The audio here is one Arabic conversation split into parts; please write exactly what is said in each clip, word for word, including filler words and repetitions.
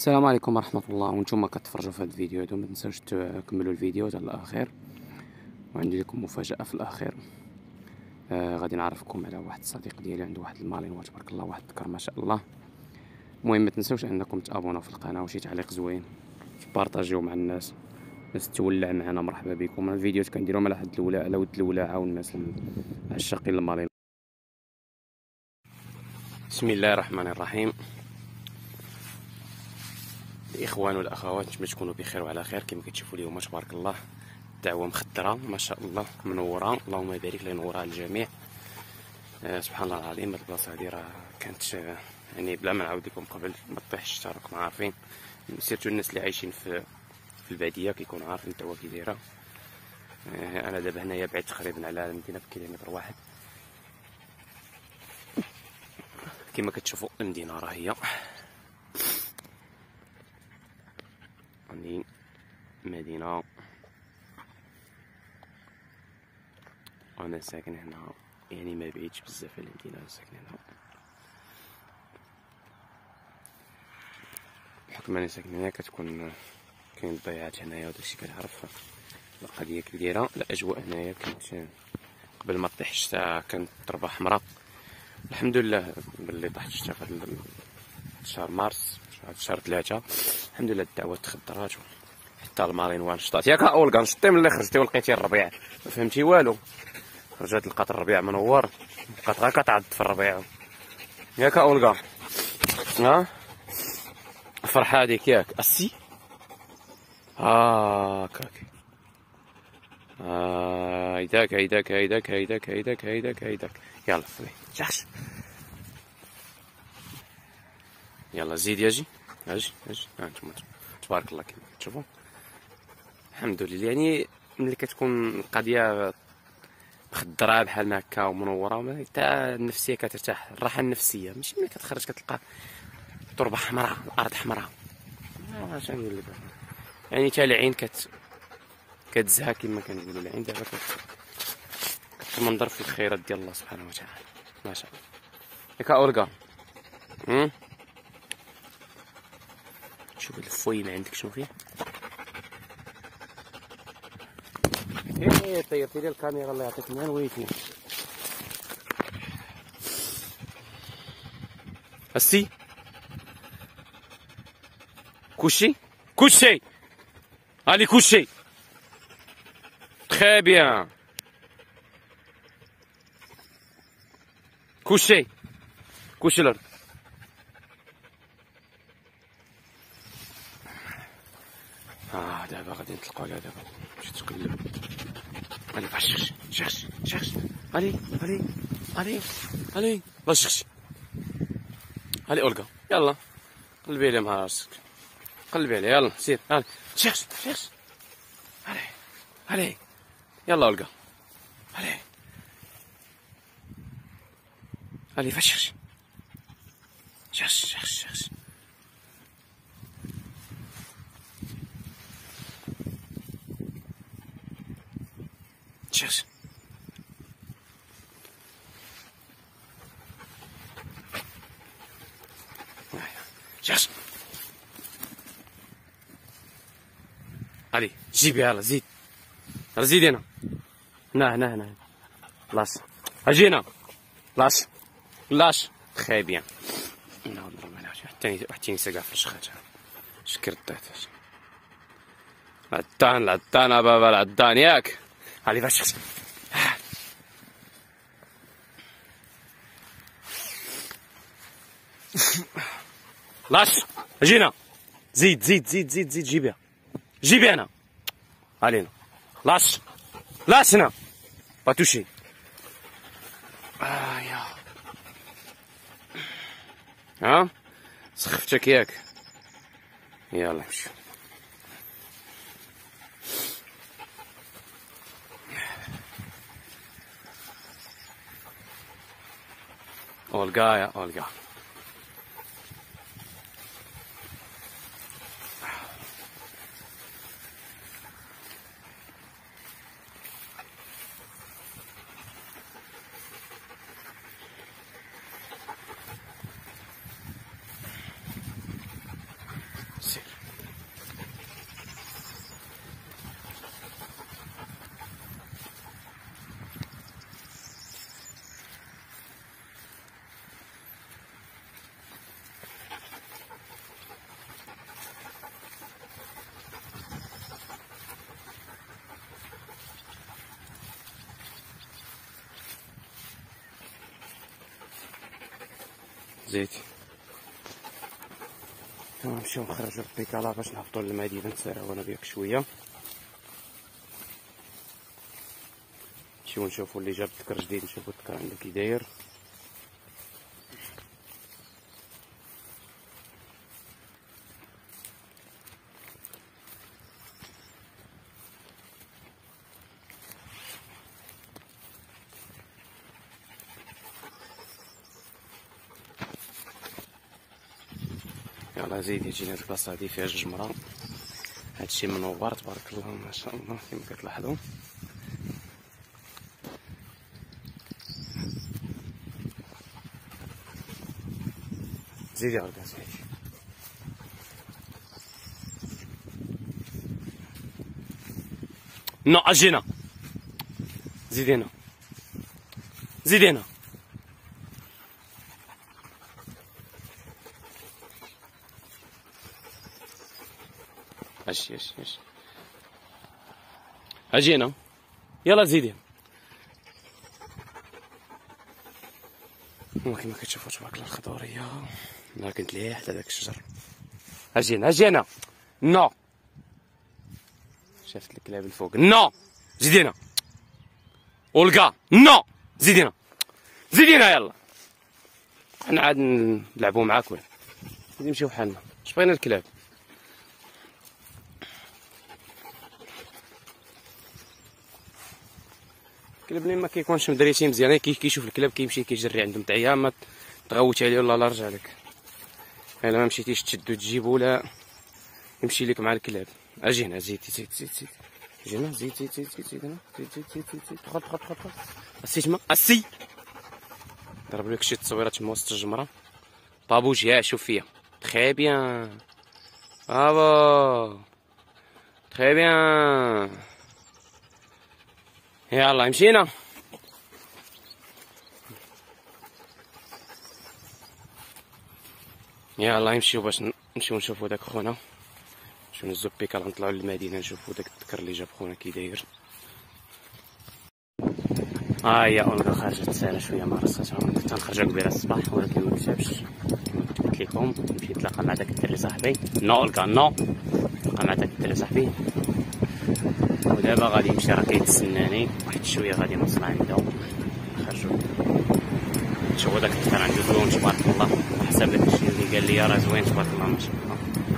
السلام عليكم ورحمة الله. وانتم كتفرجوا في هذا الفيديو هذا ما تنساوش تكملوا الفيديو حتى الاخير، وعندي لكم مفاجأة في الاخير. آه غادي نعرفكم على واحد الصديق ديالي عنده واحد المالينوا تبارك الله، واحد الذكر ما شاء الله. المهم ما تنساوش انكم تابوناو في القناة وشي تعليق زوين، تبارطاجيو مع الناس، الناس تولع معنا. مرحبا بكم. الفيديو كنديرهم على حد الولاعة، على ود الولاعة والناس العشاقين المالينوا. بسم الله الرحمن الرحيم. الاخوان والاخوات نتمنى تكونوا بخير وعلى خير. كما كتشوفوا اليوم تبارك الله الدعوه مخدره ما شاء الله، منوره، اللهم بارك لنا نورها الجميع. آه سبحان الله العظيم. هاد البلاصه هادي راه كانت آه يعني بلا ما نعاود لكم قبل ما طيح الشتا، راكم عارفين سيرتو الناس اللي عايشين في في الباديه كيكونوا عارفين التوا كي دايره. آه انا دابا هنايا بعيد تقريبا على المدينه بكيلومتر واحد. كما كتشوفوا المدينه راه هي عندي مدينة، وانا ساكن هنا، يعني ما بعيدش بزاف على المدينة، ساكن هنا بحكم اني ساكن هنا. كتكون كاين الضيعات هنايا وداكشي كتعرف القضية كي دايرة. الاجواء هنايا كانت قبل ما طيح الشتا كانت التربة حمراء. الحمد لله باللي طاح الشتا في هاد شهر مارس، شهر ثلاثة، الحمد لله الدعوة تخدرات حتى المالينوا نشطات. ياك اولكا نشطي ملي خرجتي ولقيتي الربيع ما فهمتي والو. خرجت لقات الربيع منور، بقات غير كتعض في الربيع. ياك اولكا ها الفرحه هذيك ياك السي هاكاك. اه هيداك هيداك هيداك هيداك هيداك هيداك هيداك. يلا شخص يلا زيد ياجي اجي اجي. ها انتم تبارك الله كما كتشوفوا الحمد لله. يعني ملي كتكون القضيه مخدره بحال هكا ومنوره حتى النفسيه كترتاح، الراحه النفسيه. ماشي ملي كتخرج كتلقى التربه حمراء، الارض حمراء. اش نقول لك، يعني حتى العين كت كتزهى كما كنقولوا. العين دابا كتمنظر في الخيرات ديال الله سبحانه وتعالى ما شاء الله. ياك اوركا هم شوف الفوي ما عندك شنو فيه. ايه طيرتي لي الكاميرا الله يعطيك من وينتي. السي كوشي كوشي allez coucher très bien coucher coucher الارض. اه دابا غادي نطلقوا على دابا باش تقلب. allez va chercher cherche cherche allez allez allez allez va chercher allez اولكا يلا قلبي لي مع راسك، قلبي عليه يلا سير. allez cherche cherche allez allez يلا اولكا allez allez va chercher cherche cherche cherche cherche cherche allez جيبي يلا زيد زيد هنا هنا هنا هنا لاش اجي هنا لاش لاش تخي بيان. نعاود نضرب على حتى حتى ينسى كاع في الشخات. شكر الطيط العدان العدان بابا العدان ياك. علي فاش لاش اجينا زيد زيد زيد زيد زيد جيبيها جيبي هنا علينا. لاش لاش هنا باتوشي. آه يا ها سخفتك ياك. يلا نمشيو. اولكا يا اولكا زيتي. نمشيو نخرجو البيكالا باش نهبطو للمدينة نتساراو انا بيك شوية. نمشيو نشوفو اللي جاب تكر جديد، نشوفو التكر عنده كي داير. يلا زيدي تجينا هاد البلاصة هادي فيها جوج مرا، هادشي منور تبارك الله ما شاء الله كيما كتلاحظوا. زيدي غدا زيدي. نو اجي هنا، زيدي هنا زيدي هنا. اجي اجي اجي اجي هنا، يلا زيدي. كما كتشوفوا تبارك الله الخضوريه ما كنت ليه حتى داك الشجر. اجي هنا اجي هنا. نو شافت الكلاب الفوق. نو زيدي هنا. ولقى نو زيدي هنا زيدي هنا. يلا حنا عاد نلعبوا معاك وين نمشيو بحالنا. اش بغينا الكلاب؟ الكلاب اللي ما كيكونش مدريتين مزيان كي كيشوف الكلاب كيمشي كيجري عندهم تعيا ما تغوت عليه ولا لا رجع لك. الا ما مشيتيش تشدو تجيبو لا يمشي لك مع الكلاب. اجي هنا زيد زيد زيد زيد. اجي هنا زيد زيد زيد زيد زيد هنا زيد زيد زيد زيد زيد. دخل دخل دخل دخل. اسي تما اسي. ضرب لك شي تصويرات تما وسط الجمره. بابو جيا شوف فيا. تخي بيان. برافو. تخي بيان. يلا مشينا. يلا نمشيو باش نمشيو نشوفو داك خونا. نمشيو نهزو بيكالا نطلعو للمدينة نشوفو داك التكر اللي جاب خونا كي داير. ها هي اولغا خارجة تسالى شوية مع راسها. كنت غنخرجها قبيله الصباح ولكن مكتبش كما قلت لكم. مشيت نتلاقى مع داك الدري صاحبي. نو اولغا نو. نتلاقى مع داك الدري صاحبي ودابا غادي يمشي راه كيتسناني. واحد شويه غادي نوصل عنده نخرجو نشوفو داك التكر عنده زوين تبارك الله. على حسب داكشي اللي قال لي راه زوين تبارك الله ما شاء الله.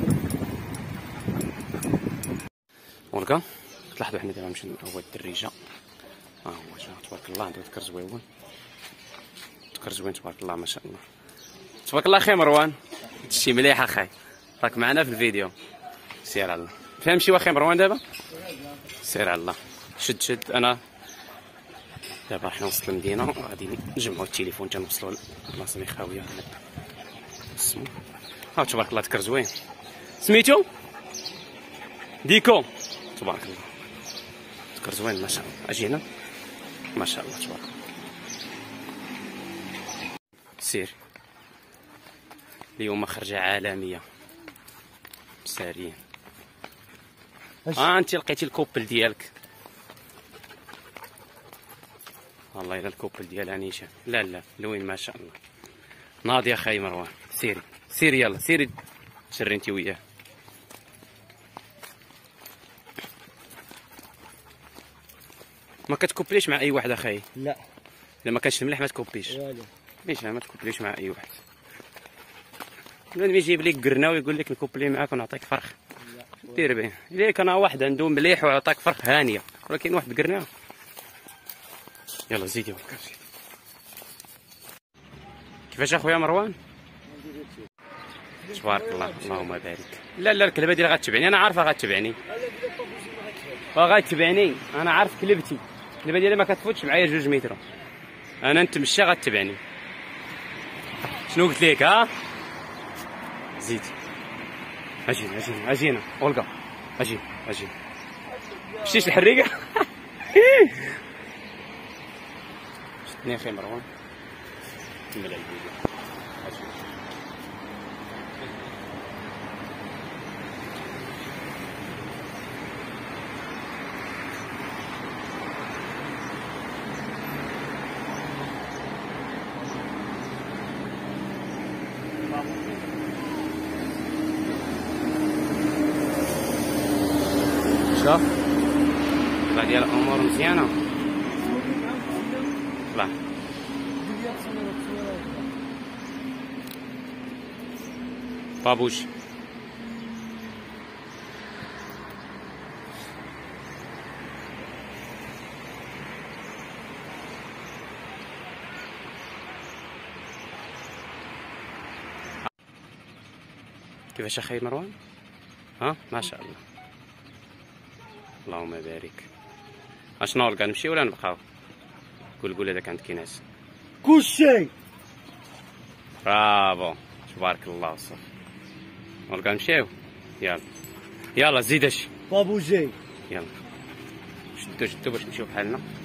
ولقى تلاحظوا حنا دابا نمشيو هو الدريجه. ها هو جا تبارك الله عنده تكر زويون. تكر زوين تبارك الله ما شاء الله. تبارك الله اخي مروان. هادشي مليح اخاي راك معنا في الفيديو. سير على الله. فهمتي واخي مروان دابا؟ سير على الله. شد شد. انا دابا حنا وصلت المدينه غادي نجمعوا التليفون تنوصلوا لبلاصه اللي خاويه. اسمو ها تبارك الله تكر زوين. سميتو ديكو تبارك الله. تكر زوين ما شاء الله. اجي هنا ما شاء الله تبارك الله. سير اليوم خرجه عالميه ساريين. اه انت لقيتي الكوبل ديالك. والله الا الكوبل ديال انيشا. لا لا لوين ما شاء الله. ناضي اخاي مروان. سيري سيري يلا سيري تشري انت وياه. ما كتكوبليش مع اي واحد اخاي؟ لا الا ما كانش مليح ما تكوبليش. والو ليش ما تكوبليش مع اي واحد؟ بنادم يجيب لك قرنا ويقول لك نكوبلي معاك ونعطيك فرخ. دير به. الا كان واحد عنده مليح وعطاك فرخ هانيه ولكن واحد قرنا. يلا زيدي ولكن زيدي. كيفاش اخويا مروان؟ تبارك الله اللهم بارك. لا لا الكلبه دي غتبعني انا عارفه غتبعني. غتبعني انا عارف كلبتي. الكلبه ديالي ما كتفوتش معايا جوج متر. انا نتمشى غتبعني. شنو قلت لك ها؟ زيد. اجي اجي اجي هنا اولغا. اجي اجي. مشيتش الحريقه. شتني اخي مروان. كمل الفيديو. اجي. شوف طلع ديال الامور مزيانه. طلع بابوش. كيفاش اخي مروان؟ ها ما شاء الله اللهم بارك. اشنو كاع نمشي ولا نبقاو؟ قول قول هذاك عندك ناس كلشي برافو تبارك الله. صافي نرجع نمشيو. يلا يلا زيد اش بابو جاي. يلا شدو شدو باش نمشيو بحالنا.